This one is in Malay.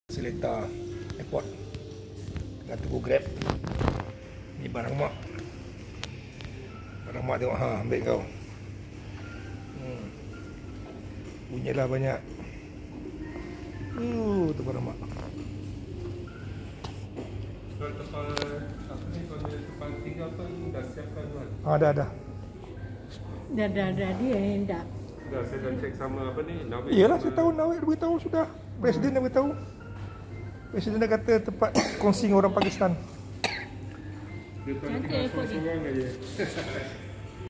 Seletar airport tengah tunggu Grab. Ni barang mak. Barang mak tengok, ambil kau. Bunyilah banyak. Tu barang mak. Kalau tempat apa ni, kalau tempat tinggal pun dah siapkan kan? Dah. Dah dia yang dah. Dah, saya dah cek sama apa ni, Nawik. Iyalah, saya tahu Nawik dah beritahu sudah. Presiden dah beritahu. Presiden dah kata tempat kongsi dengan orang Pakistan. Dia tak tinggal seorang-seorang aja.